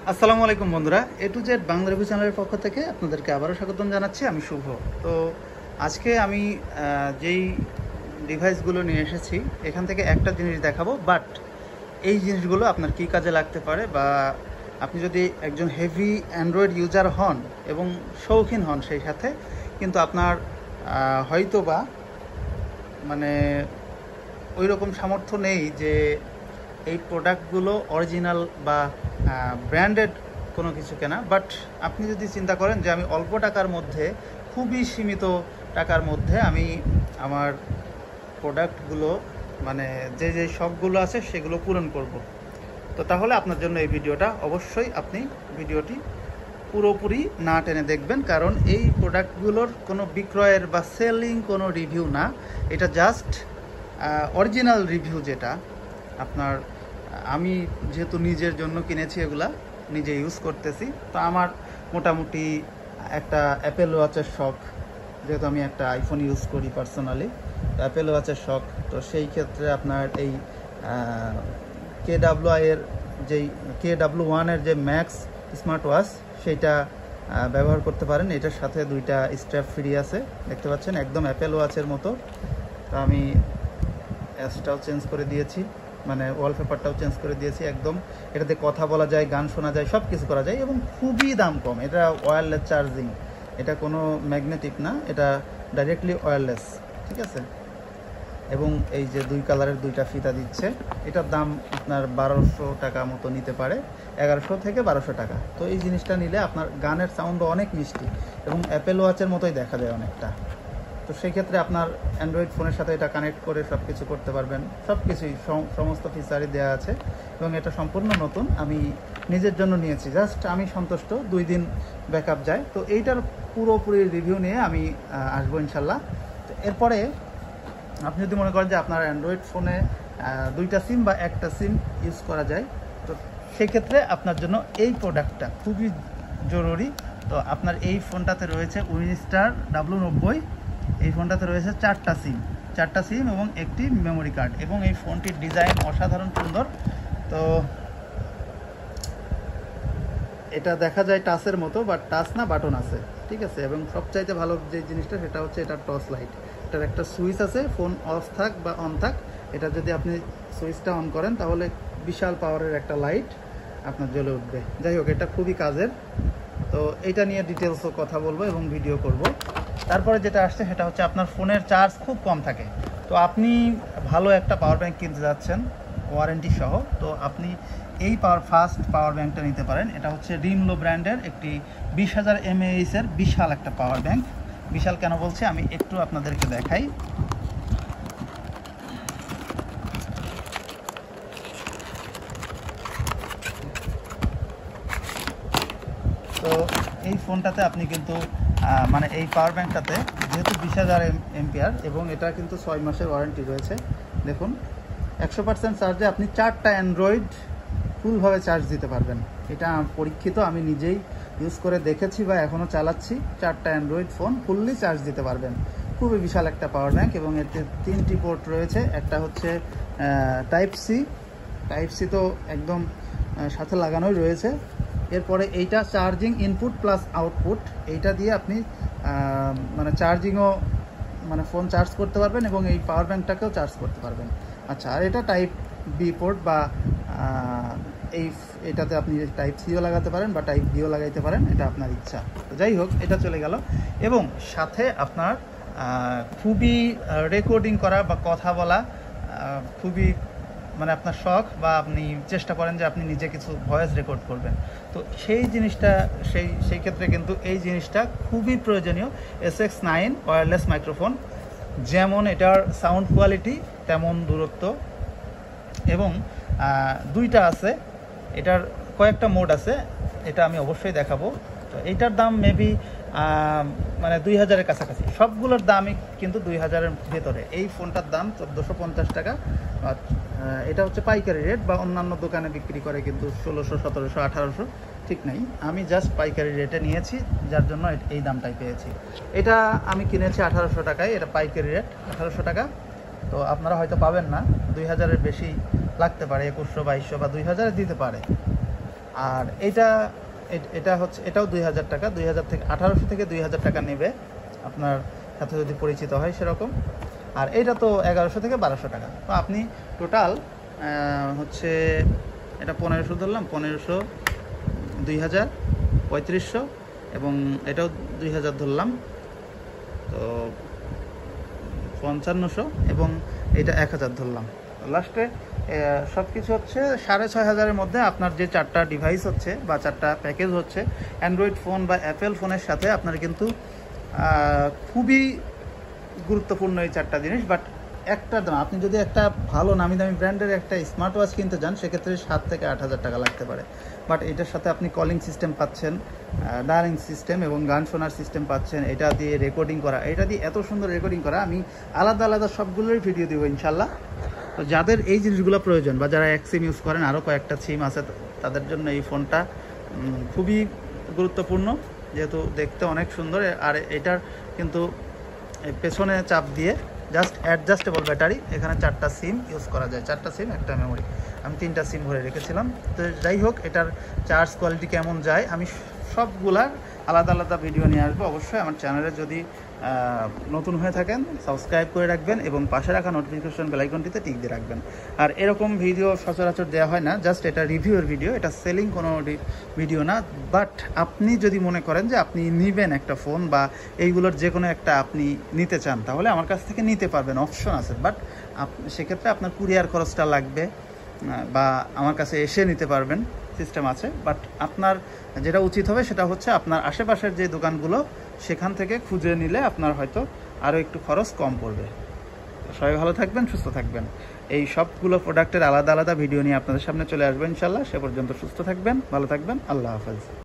আসসালামু আলাইকুম বন্ধুরা, A to Z Bangla review চ্যানেলের পক্ষ থেকে আপনাদেরকে আবারও স্বাগতম জানাচ্ছি। আমি শুভ। তো আজকে আমি যেই ডিভাইসগুলো নিয়ে এসেছি এখান থেকে একটা জিনিস দেখাবো, বাট এই জিনিসগুলো আপনার কী কাজে লাগতে পারে, বা আপনি যদি একজন হেভি অ্যান্ড্রয়েড ইউজার হন এবং শৌখিন হন সেই সাথে, কিন্তু আপনার হয়তো বা মানে ওই রকম সামর্থ্য নেই যে এই প্রোডাক্টগুলো অরিজিনাল বা ব্র্যান্ডেড কোনো কিছু কেনা, বাট আপনি যদি চিন্তা করেন যে আমি অল্প টাকার মধ্যে, খুবই সীমিত টাকার মধ্যে আমি আমার প্রোডাক্টগুলো মানে যে শখগুলো আছে সেগুলো পূরণ করব, তো তাহলে আপনার জন্য এই ভিডিওটা অবশ্যই আপনি ভিডিওটি পুরোপুরি না টেনে দেখবেন, কারণ এই প্রোডাক্টগুলোর কোনো বিক্রয়ের বা সেলিং কোনো রিভিউ না, এটা জাস্ট অরিজিনাল রিভিউ, যেটা আপনার আমি যেহেতু নিজের জন্য কিনেছি, এগুলা নিজে ইউজ করতেছি। তো আমার মোটামুটি একটা অ্যাপেল ওয়াচের শখ, যেহেতু আমি একটা আইফোন ইউজ করি পার্সোনালি, অ্যাপেল ওয়াচের শখ। তো সেই ক্ষেত্রে আপনার এই KWI এর যেই KW1 এর যে ম্যাক্স স্মার্ট ওয়াচ, সেইটা ব্যবহার করতে পারেন। এটার সাথে দুইটা স্ট্র্যাপ ফ্রি আছে, দেখতে পাচ্ছেন, একদম অ্যাপেল ওয়াচের মতো। তো আমি অ্যাপসটাও চেঞ্জ করে দিয়েছি, মানে ওয়ালপেপারটাও চেঞ্জ করে দিয়েছি একদম। এটাতে কথা বলা যায়, গান শোনা যায়, সব কিছু করা যায় এবং খুবই দাম কম। এটা ওয়্যারলেস চার্জিং, এটা কোনো ম্যাগনেটিক না, এটা ডাইরেক্টলি ওয়্যারলেস, ঠিক আছে। এবং এই যে দুই কালারের দুইটা ফিতা দিচ্ছে, এটার দাম আপনার 1200 টাকা মতো নিতে পারে, 1100 থেকে 1200 টাকা। তো এই জিনিসটা নিলে আপনার গানের সাউন্ডও অনেক মিষ্টি এবং অ্যাপেল ওয়াচের মতোই দেখা যায় অনেকটা। তো সেই ক্ষেত্রে আপনার অ্যান্ড্রয়েড ফোনের সাথে এটা কানেক্ট করে সব কিছু করতে পারবেন, সব কিছুই সমস্ত ফিচারই দেওয়া আছে এবং এটা সম্পূর্ণ নতুন। আমি নিজের জন্য নিয়েছি, জাস্ট আমি সন্তুষ্ট, 2 দিন ব্যাকআপ যায়। তো এইটার পুরোপুরি রিভিউ নিয়ে আমি আসবো ইনশাল্লাহ। তো এরপরে আপনি যদি মনে করেন যে আপনার অ্যান্ড্রয়েড ফোনে 2টা সিম বা একটা সিম ইউজ করা যায়, তো সেক্ষেত্রে আপনার জন্য এই প্রোডাক্টটা খুবই জরুরি। তো আপনার এই ফোনটাতে রয়েছে উইনস্টার W90, এই ফোনটাতে রয়েছে 4টা সিম এবং একটি মেমোরি কার্ড, এবং এই ফোনটির ডিজাইন অসাধারণ সুন্দর। তো এটা দেখা যায় টাচের মতো, বাট টাচ না, বাটন আছে, ঠিক আছে। এবং সবচাইতে ভালো যে জিনিসটা সেটা হচ্ছে এটার টর্চ লাইট। এটার একটা সুইচ আছে, ফোন অফ থাক বা অন থাক, এটা যদি আপনি সুইচটা অন করেন তাহলে বিশাল পাওয়ারের একটা লাইট আপনার জ্বলে উঠবে। যাই হোক, এটা খুবই কাজের। তো এটা নিয়ে ডিটেলসও কথা বলবো এবং ভিডিও করব। তারপরে যেটা আসছে সেটা হচ্ছে আপনার ফোনের চার্জ খুব কম থাকে, তো আপনি ভালো একটা পাওয়ার ব্যাংক কিনতে যাচ্ছেন ওয়ারেন্টি সহ, তো আপনি এই ফাস্ট পাওয়ার ব্যাংকটা নিতে পারেন। এটা হচ্ছে রিমলো ব্র্যান্ডের একটি 20,000 mAh এর বিশাল একটা পাওয়ার ব্যাংক। বিশাল কেন বলছি আমি একটু আপনাদেরকে দেখাই। তো এই ফোনটাতে আপনি কিন্তু মানে এই পাওয়ার ব্যাংকটাতে যেহেতু 20,000 mAh এবং এটা কিন্তু 6 মাসের ওয়ারেন্টি রয়েছে। দেখুন, 100% চার্জে আপনি 4টা অ্যান্ড্রয়েড ফুলভাবে চার্জ দিতে পারবেন। এটা পরীক্ষিত, আমি নিজেই ইউজ করে দেখেছি বা এখনও চালাচ্ছি। 4টা অ্যান্ড্রয়েড ফোন ফুললি চার্জ দিতে পারবেন। খুবই বিশাল একটা পাওয়ার ব্যাংক এবং এতে 3টি পোর্ট রয়েছে। একটা হচ্ছে টাইপ সি তো একদম সাথে লাগানোই রয়েছে। এরপরে এইটা চার্জিং ইনপুট প্লাস আউটপুট, এইটা দিয়ে আপনি মানে চার্জিংও, মানে ফোন চার্জ করতে পারবেন এবং এই পাওয়ার ব্যাংকটাকেও চার্জ করতে পারবেন। আচ্ছা, আর এটা টাইপ বি পোর্ট, বা এটাতে আপনি টাইপ সিও লাগাতে পারেন বা টাইপ বিও লাগাইতে পারেন, এটা আপনার ইচ্ছা। তো যাই হোক, এটা চলে গেল। এবং সাথে আপনার খুবই রেকর্ডিং করা বা কথা বলা খুবই, মানে আপনার শখ, বা আপনি চেষ্টা করেন যে আপনি নিজে কিছু ভয়েস রেকর্ড করবেন, তো সেই জিনিসটা সেই ক্ষেত্রে কিন্তু এই জিনিসটা খুবই প্রয়োজনীয়। SX9 ওয়্যারলেস মাইক্রোফোন, যেমন এটার সাউন্ড কোয়ালিটি তেমন দূরত্ব, এবং 2টা আছে, এটার কয়েকটা মোড আছে, এটা আমি অবশ্যই দেখাবো। তো এইটার দাম মেবি মানে 2000-এর কাছাকাছি, সবগুলোর দামই কিন্তু 2000-এর ভেতরে। এই ফোনটার দাম 1450 টাকা। এটা হচ্ছে পাইকারি রেট, বা অন্যান্য দোকানে বিক্রি করে কিন্তু 1600, 1700, 1800, ঠিক নাই। আমি জাস্ট পাইকারি রেটে নিয়েছি, যার জন্য এই দামটাই পেয়েছি। এটা আমি কিনেছি 1800 টাকায়, এটা পাইকারি রেট 1800 টাকা। তো আপনারা হয়তো পাবেন না, 2000-এর বেশি লাগতে পারে, 2100, 2200 বা 2000 দিতে পারে। আর এটা হচ্ছে, এটাও 2000 টাকা, 2000 থেকে 1800 থেকে 2000 টাকা নেবে আপনার সাথে যদি পরিচিত হয় সেরকম। আর এটা তো 1100 থেকে 1200 টাকা। তো আপনি টোটাল হচ্ছে এটা 1500 ধরলাম, 1500, 2000, 3500 এবং এটাও 2000 ধরলাম, তো 5500 এবং এটা 1000 ধরলাম। লাস্টে সব কিছু হচ্ছে 6500-এর মধ্যে আপনার যে 4টা ডিভাইস হচ্ছে বা 4টা প্যাকেজ হচ্ছে অ্যান্ড্রয়েড ফোন বা অ্যাপেল ফোনের সাথে আপনার কিন্তু খুবই গুরুত্বপূর্ণ এই 4টা জিনিস। বাট একটা দাম, আপনি যদি একটা ভালো নামি দামি ব্র্যান্ডের একটা স্মার্ট ওয়াচ কিনতে যান সেক্ষেত্রে 7 থেকে 8000 টাকা লাগতে পারে। বাট এটার সাথে আপনি কলিং সিস্টেম পাচ্ছেন, ডায়ালিং সিস্টেম এবং গান শোনার সিস্টেম পাচ্ছেন, এটা দিয়ে রেকর্ডিং করা, এটা দিয়ে এত সুন্দর রেকর্ডিং করা, আমি আলাদা আলাদা সবগুলোই ভিডিও দেবো ইনশাল্লাহ। তো যাদের এই জিনিসগুলো প্রয়োজন বা যারা এক সিম ইউজ করেন, আরও কয়েকটা সিম আছে, তাদের জন্য এই ফোনটা খুবই গুরুত্বপূর্ণ, যেহেতু দেখতে অনেক সুন্দর। আর এটার কিন্তু পেছনে চাপ দিয়ে জাস্ট অ্যাডজাস্টেবল ব্যাটারি, এখানে 4টা সিম ইউজ করা যায়, 4টা সিম, একটা মেমোরি। আমি 3টা সিম ভরে রেখেছিলাম। তো যাই হোক, এটার চার্জ কোয়ালিটি কেমন যায় আমি সবগুলার আলাদা আলাদা ভিডিও নিয়ে আসবো। অবশ্যই আমার চ্যানেলে যদি নতুন হয়ে থাকেন সাবস্ক্রাইব করে রাখবেন এবং পাশে রাখা নোটিফিকেশন বেল আইকনটিতে টিক দিয়ে রাখবেন। আর এরকম ভিডিও সচরাচর দেওয়া হয় না, জাস্ট এটা রিভিউয়ের ভিডিও, এটা সেলিং কোনো ভিডিও না। বাট আপনি যদি মনে করেন যে আপনি নেবেন একটা ফোন বা এইগুলোর যে কোনো একটা আপনি নিতে চান, তাহলে আমার কাছ থেকে নিতে পারবেন, অপশন আছে। বাট সেক্ষেত্রে আপনার কুরিয়ার খরচটা লাগবে বা আমার কাছে এসে নিতে পারবেন, সিস্টেম আছে। বাট আপনার যেটা উচিত হবে সেটা হচ্ছে আপনার আশেপাশের যে দোকানগুলো সেখান থেকে খুঁজে নিলে আপনার হয়তো আরও একটু খরচ কম পড়বে। সবাই ভালো থাকবেন, সুস্থ থাকবেন। এই সবগুলো প্রোডাক্টের আলাদা আলাদা ভিডিও নিয়ে আপনাদের সামনে চলে আসবেন ইনশাল্লাহ। সে পর্যন্ত সুস্থ থাকবেন, ভালো থাকবেন, আল্লাহ হাফেজ।